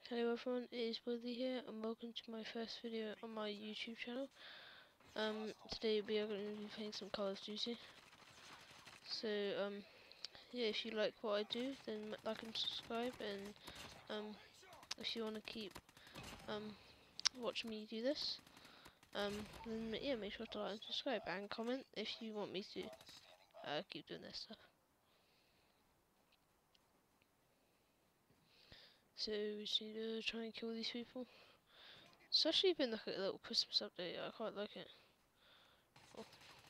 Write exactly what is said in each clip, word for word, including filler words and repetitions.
Hello everyone, it is Willie here and welcome to my first video on my YouTube channel. Um, today we are going to be playing some Call of Duty. So, um, yeah, if you like what I do, then like and subscribe, and um, if you want to keep um, watching me do this, um, then yeah, make sure to like and subscribe and comment if you want me to uh, keep doing this stuff. So, we just need to try and kill these people. It's actually been like a little Christmas update, I quite like it. Oh.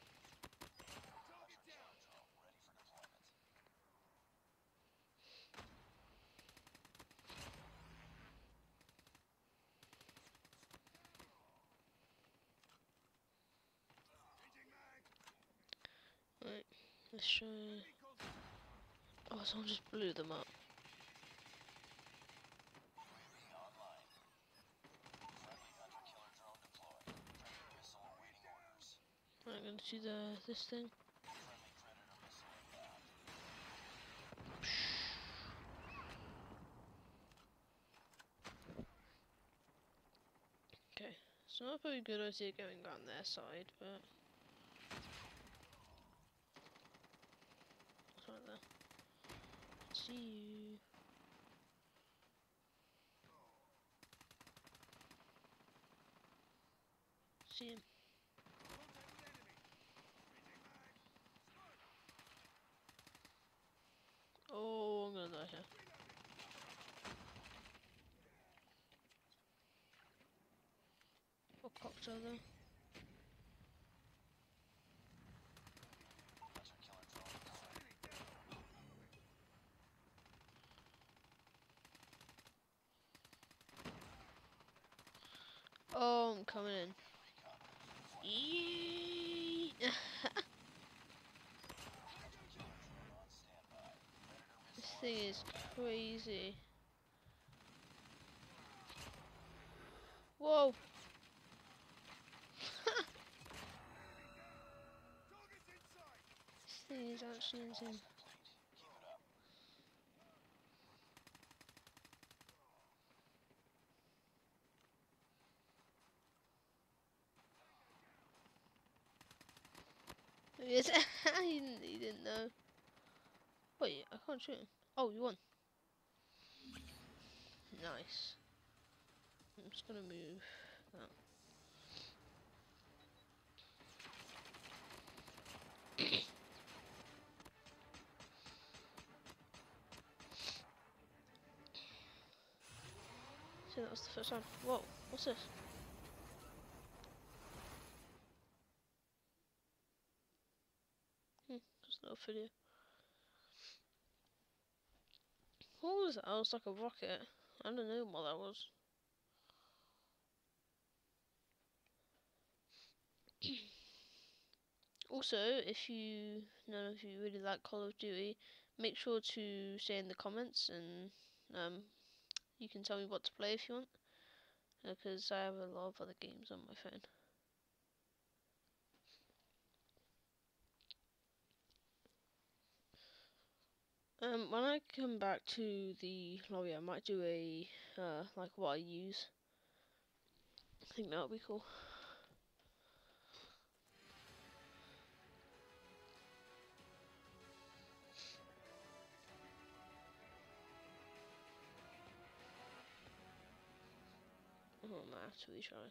Right, let's try. Oh, someone just blew them up. Right, I'm gonna do the this thing. Okay, it's not a very good idea going around their side, but it's right there. See you. See him. Oh, I'm gonna die here. What cocktail though? Oh, I'm coming in. Yee! This thing is crazy. Whoa! This thing is actually insane. Yes, he didn't, he didn't know. Wait, I can't shoot him. Oh, you won. Nice. I'm just gonna move that. So that was the first one. Whoa, what's this? Hmm, just a little video. What was that? I was like a rocket. I don't know what that was. Also, if you know if you really like Call of Duty, make sure to say in the comments, and um, you can tell me what to play if you want, because I have a lot of other games on my phone. Um, when I come back to the lobby, I might do a uh, like what I use. I think that would be cool. Oh, I might actually try.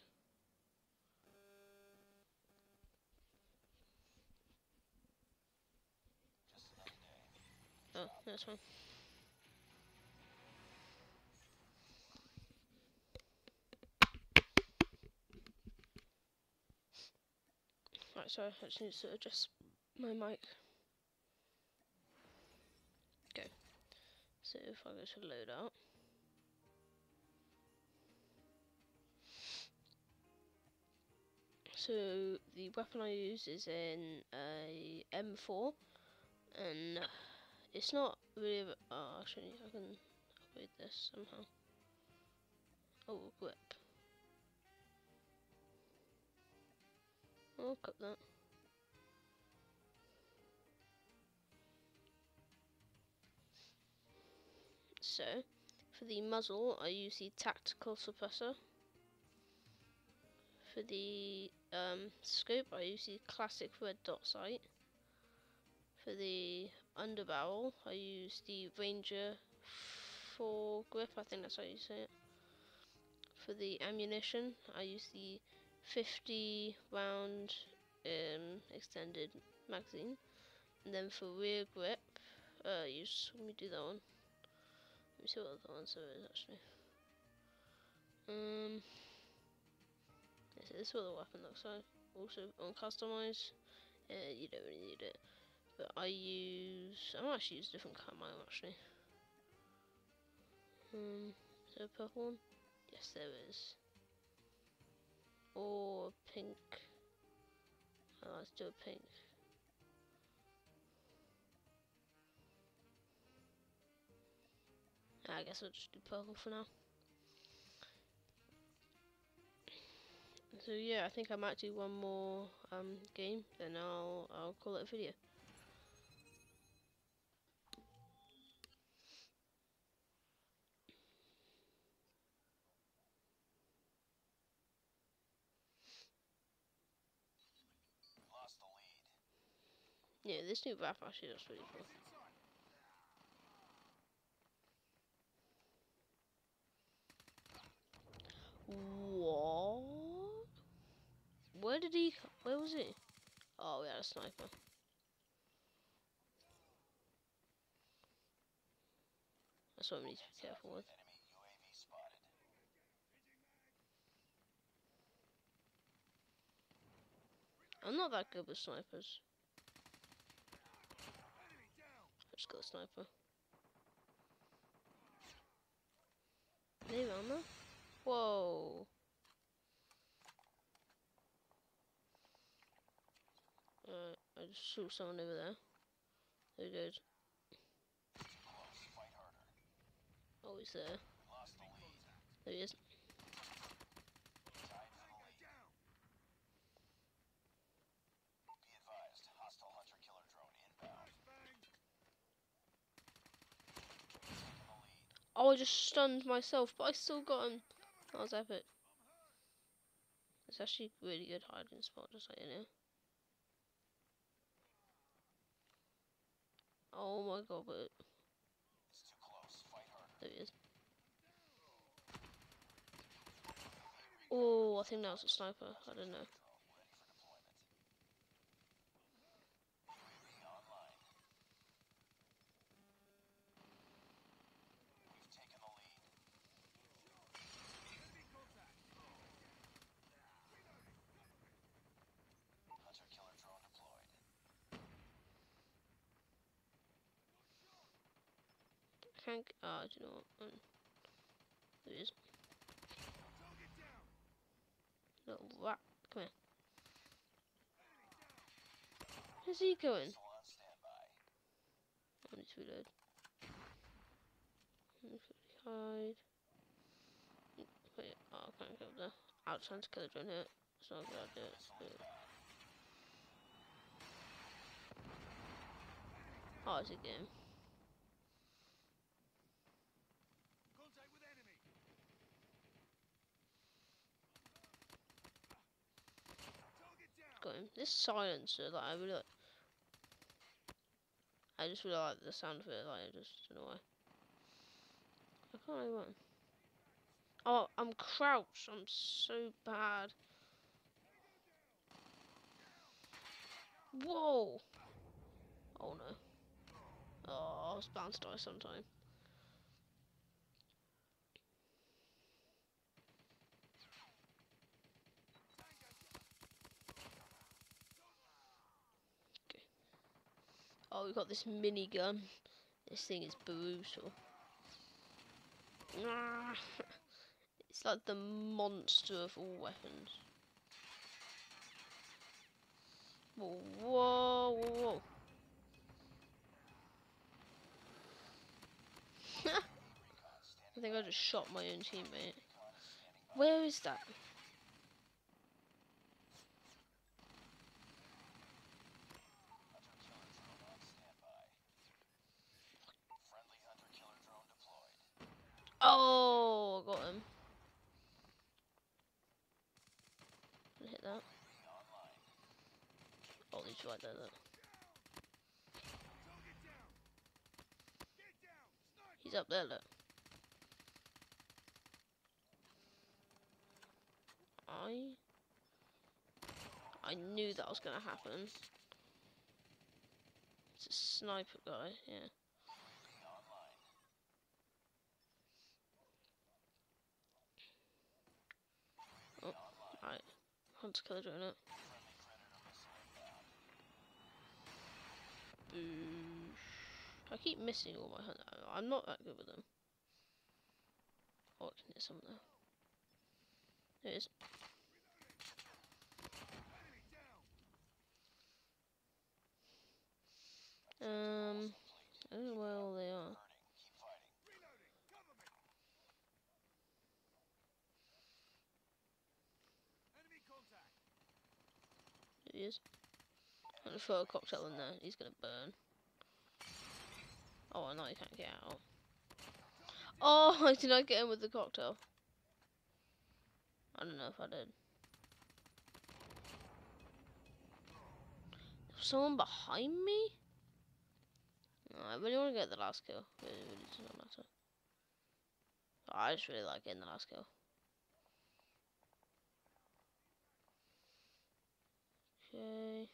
Oh, that's fine. Right, sorry, I just need to adjust my mic. Okay, so if I go to load out. So the weapon I use is in a M four, and it's not really. Oh, actually, I can upgrade this somehow. Oh, equip. I'll cut that. So, For the muzzle, I use the tactical suppressor. For the um, scope, I use the classic red dot sight. For the underbarrel, I use the Ranger four grip, I think that's how you say it. For the ammunition, I use the fifty round um, extended magazine. And then for rear grip, uh, you just, let me do that one. Let me see what other ones there is actually. Um, this, this is what the weapon looks like. Also on customize, uh, you don't really need it. But I use, I might actually use a different camo actually. Um, is there a purple one? Yes, there is. Or pink. Oh, let's do a pink. I guess I'll just do purple for now. So yeah, I think I might do one more um, game, then I'll I'll call it a video. Lost the lead. Yeah, this new map actually looks really cool. What? Where did he? Where was he? Oh, we had a sniper. That's what we need to be careful with. Enemy U A V spotted. I'm not that good with snipers. I just got a sniper. Maybe on there? Whoa. Uh, I just saw someone over there. There goes. Close. Fight harder. Oh, he's there. Lost the lead. There he is. Tied for the lead. Be advised. Hostile hunter-killer drone inbound. Taking the lead. Oh, I just stunned myself, but I still got him. That was epic. It's actually really good hiding spot, just like in here. Oh my god, but It's too close. Fight harder. there he is. Oh, I think that was a sniper. I don't know. Drone ready for deployment. U A V online. We've taken the lead. Hunter-killer drone deployed. I can't. Ah, do you know what? Um, there he is. Little rat. Come here. Where's he going? Missile on standby. I need to reload. Hide. Wait, oh, I can't go up there. I was trying to kill a drone here. It's not a good idea. Missile inbound. Oh, it's a game. Contact with enemy. Target down. Got him. This silencer, like, I really like. I just really like the sound of it, like, I just don't know why. I can't really run. Oh, I'm crouched. I'm so bad. Whoa! Oh no. Oh, I was bound to die sometime. Okay. Oh, we got this minigun. This thing is brutal. Ah, it's like the monster of all weapons. Whoa, whoa, whoa, whoa. I think I just shot my own teammate. Where is that? Hunter-killer drone on standby. Friendly hunter-killer drone deployed. Oh, I got him. Didn't hit that. Oh, he's right there, look. He's up there, look. I... I knew that was gonna happen. It's a sniper guy, yeah. Oh, right. Hunter killer drone it. Boosh. I keep missing all my hunter. I'm not that good with them. Oh, I can hit some there. There it is. Um, I don't know where all they are. There he is. I'm gonna throw a cocktail in there. He's gonna burn. Oh, no, he can't get out. Oh, did I get him with the cocktail? I don't know if I did. There's someone behind me? No, I really want to get the last kill. It really does not matter. I just really like getting the last kill. Okay.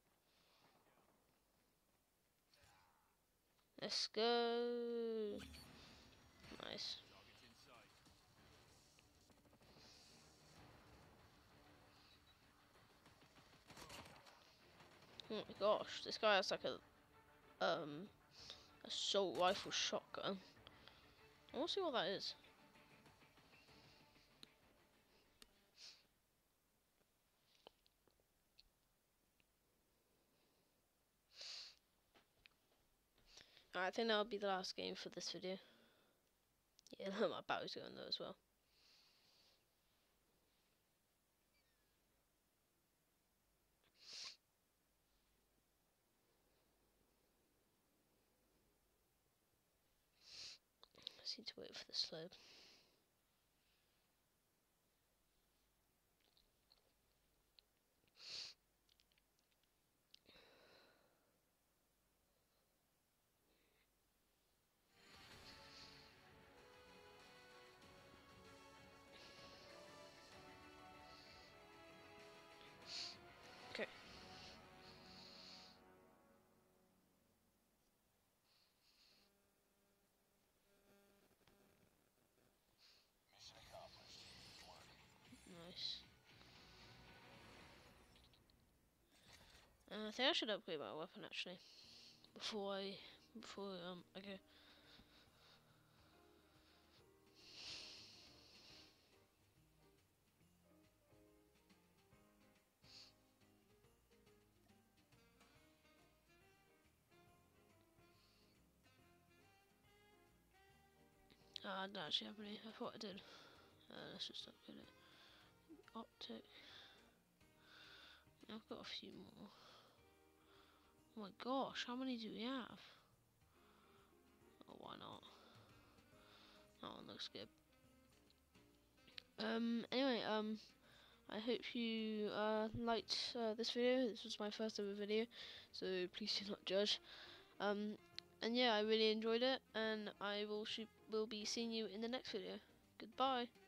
Let's go. Nice. Oh my gosh, this guy has like a um assault rifle shotgun. I want to see what that is. Alright, I think that'll be the last game for this video. Yeah, my battery's going though as well. I just need to wait for this load. Okay. Mission accomplished. Good work. Nice. Uh, I think I should upgrade my weapon actually before I before um I go. Uh, I don't actually have any. I thought I did. Uh, let's just upgrade it. Optic. I've got a few more. Oh my gosh, how many do we have? Oh, why not? That one looks good. Um. Anyway, um. I hope you uh, liked uh, this video. This was my first ever video, so please do not judge. Um, and yeah, I really enjoyed it, and I will shoot, will be seeing you in the next video. Goodbye.